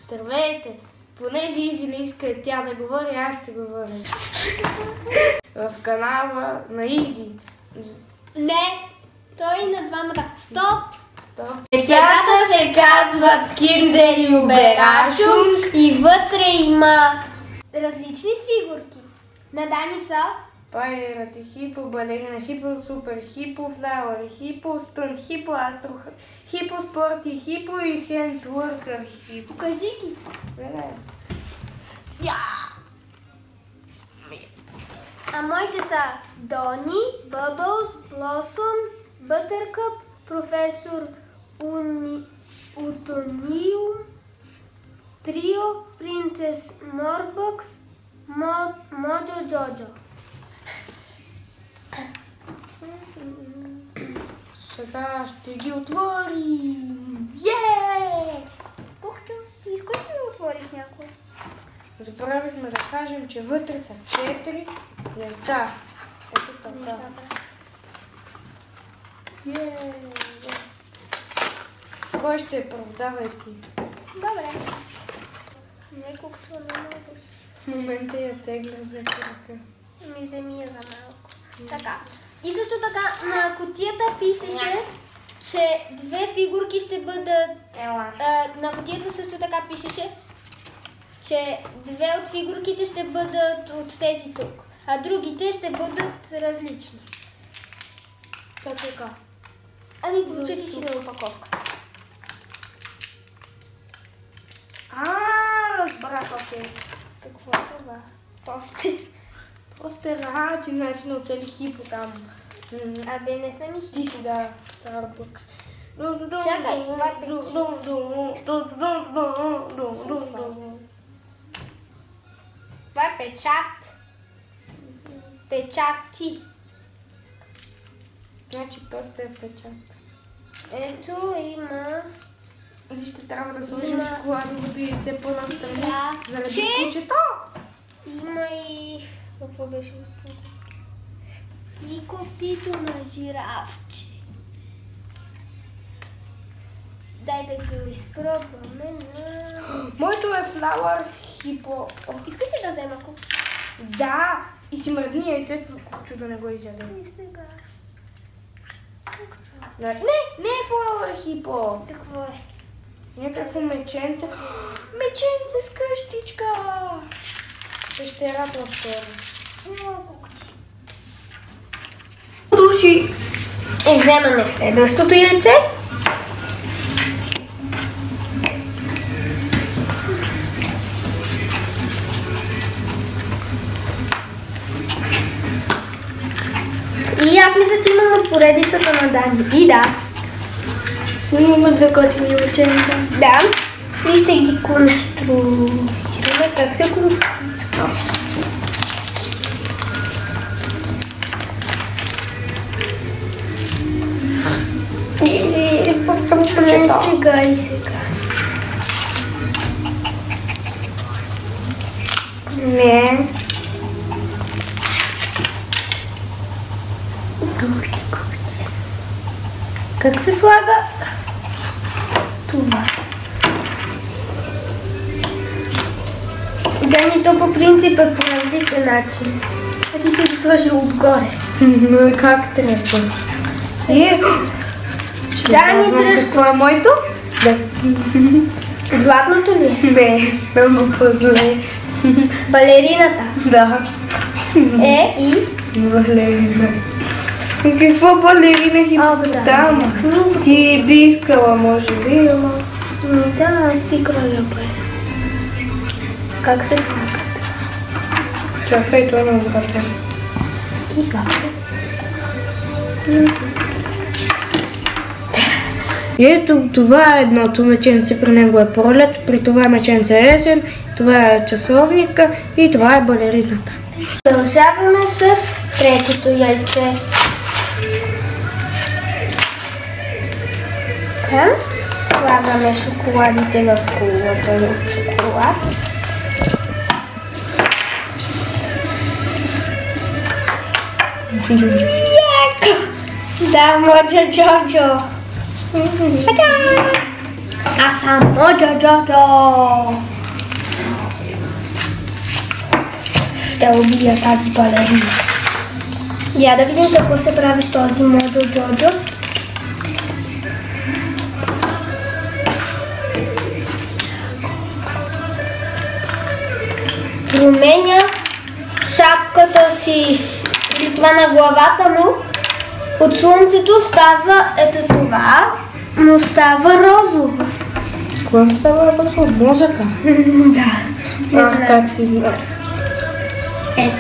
Здравейте! Понеже Изи не иска тя да говори, аз ще говоря. В канала на Изи. Не, той на двамата. Стоп! Децата се казват Киндер и Uberraschung и вътре има различни фигурки. На Дани са Пайрат и Хипо, Балерина Хипо, Супер Хипо, Флауър Хипо, Стънт Хипо, Астро Хипо, Спорти Хипо и Хендворкър Хипо. Покажи ги. А моите са Дони, Бъбълс, Блосъм, Бътъркъп, Професор Утониум, Трио, Принцес Морбъкс, Моджо Джоджо. Сега ще ги отворим! Искаш ли да отвориш някой? Забравихме да кажем, че вътре са 4 яйца. Ето така. Кой ще я продава ти? Добре. Неколкото не можеш. В момента я тегля за крака. Ми вземи я за малко. Така. И също така на кутията пишеше, че 2 фигурки ще бъдат... на кутията също така пишеше, че 2 от фигурките ще бъдат от тези тук, а другите ще бъдат различни. Така. Ами прочети си на опаковката. Разбрах, окей. Какво е това? Тостер. Тостер, ти значи на оцели Хипо там. Абе, не снеми Хипо. Ти си, да, Starbucks. Чакай, това е Това е печат. Печати. Значи просто е печат. Ето има... Ще трябва да сложим шоколадовото яйце по-настрани, заради кучето. Има и... Какво беше тук? И копито на жирафче. Дай да го изпробваме на... Моето е Flower Hippo. Искаш ли да взема куп? Да! И си мръдни яйцето, кучо да не го изяде. И сега... Не е Flower Hippo. Какво е? Някакво меченце. Меченце с къщичка! Пещерата скоро. Души! Вземаме следващото яйце. И аз мисля, че имаме поредицата на Дани. И да. Имаме 2 готини меченца. Да. И ще ги конструираме. Как се конструира? Изпускам сега и сега. Не. Гухти. Как се слага това? Дани, то по принцип е по различен начин. А ти си го сложил отгоре. Как трябва? Дани, дръж. Какво е моето? Да. Златното ли е? Не, много по-зле. Балерината. Да. И? Балерина. Какво балерина хипотама? Ти би искала, може би, ама... Да, аз си края бе. Как се слагат? Чакай, това не обратно. Ти слагат. Ето, това е едното меченце, при него е пролет, при това меченце е есен, това е часовника и това е балерината. Продължаваме с третото яйце. Така, слагаме шоколадите в кулата от шоколад. Да, Моджо Джоджо. Аз съм Моджо-Джо-Джо. Ще убия тази балерина. Я да видим какво се прави с този Моджо-Джо-Джо. Променя шапката си или това на главата му. От слънцето става ето това, но става розово. Кога му става розово? Мозъка? Да. Аз как си знаех. Ето.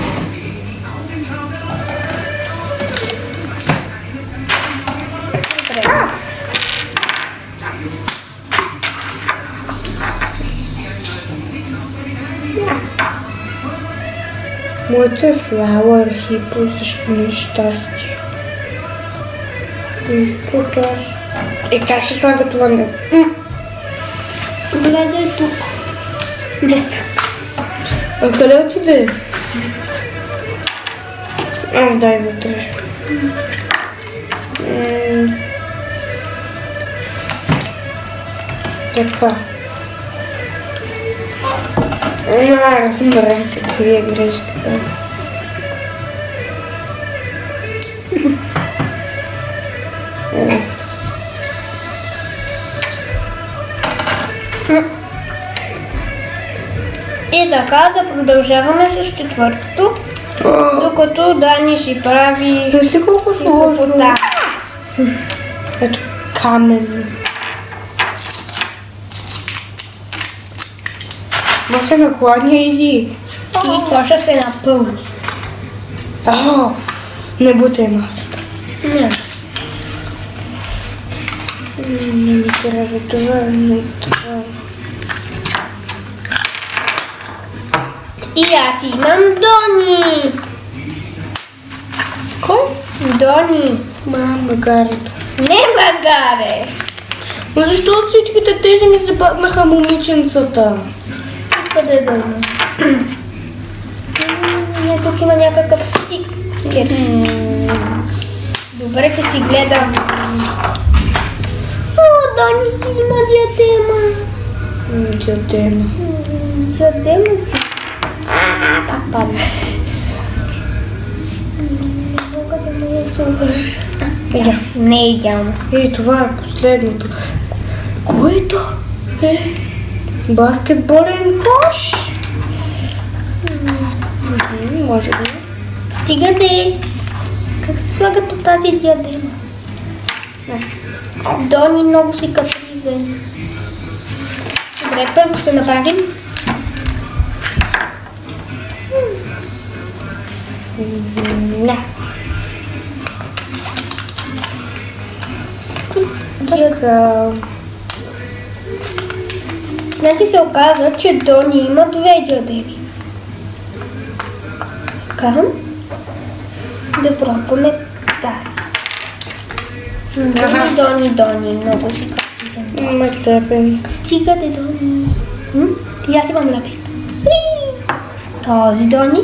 Моето е Flower Hippo, също нещастие. Защото аз... как ще слага това не? Гледай тук. Гледай. А къде отиде? Дай вътре. Така. Разбрах какви е грешката. И така да продължаваме с четвъртото, докато Дани си прави... Вижте колко сложно. Ето камен. Ма се накладня изи. И това ще се напълни. Не бутай масата. Не. Не ми трябва това, не това. И аз имам Дони. Кой? Дони. Магарето. Не Магаре. Но защо от всичките тези ми забагнаха момиченцата? Къде да има? Тук има някакъв стикер. Добре, че си гледам. Дони си има диадема. Диадема. Диадема си. Пак падна. Не мога да ме рисуваш. Не е идеално. Това е последното. Кое е то? Баскетболен кош? Може би. Стигате! Как се слагат от тази диадема? Дони много си капризен. Добре, първо ще направим. Не. Така. Значи се оказа, че Дони има две диадеми. Така. Да пробваме тази. Дони, много си капризен. Има лепенка. Стигате, Дони. И аз имам лепенка. Този Дони.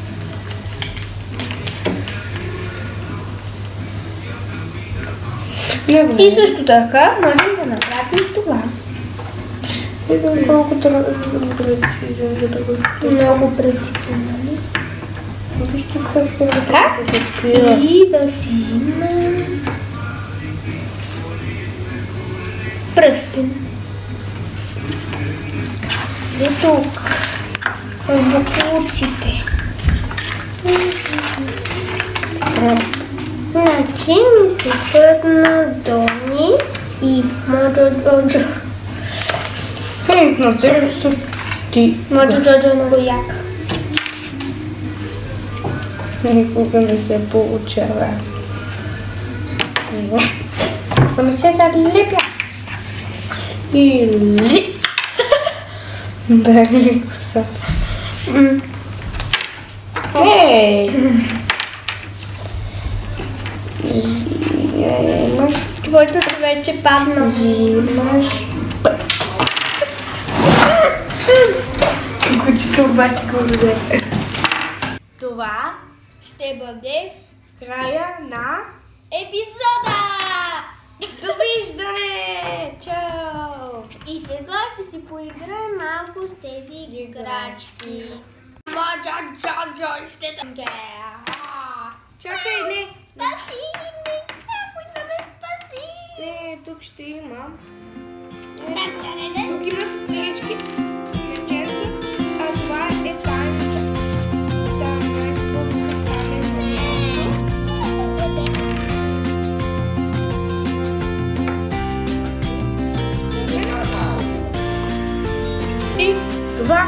И също така можем да направим това. Колко прецизен, да го... Много прецизен, нали? Вижте как е така. И да си има пръстен. И тук. Боклуците. Значи ми се пътна Дони и Моджо-Джо-Джо. На тебе са ти. Моджо-Джо-Джо е много як. Никога не се получава. Не се залепя. Или... Дай ми коса. Ей! Взимаш... Твоето вече падна. Взимаш... Кучето обаче го взе. Това ще бъде Края на епизода! довиждане! Чао! И сега ще си поиграем малко с тези играчки. Чакай, не. Спаси! Някой да ме спаси! Не, тук ще има. Тук Тук има сестрички, леченца, а това е тайната. И това.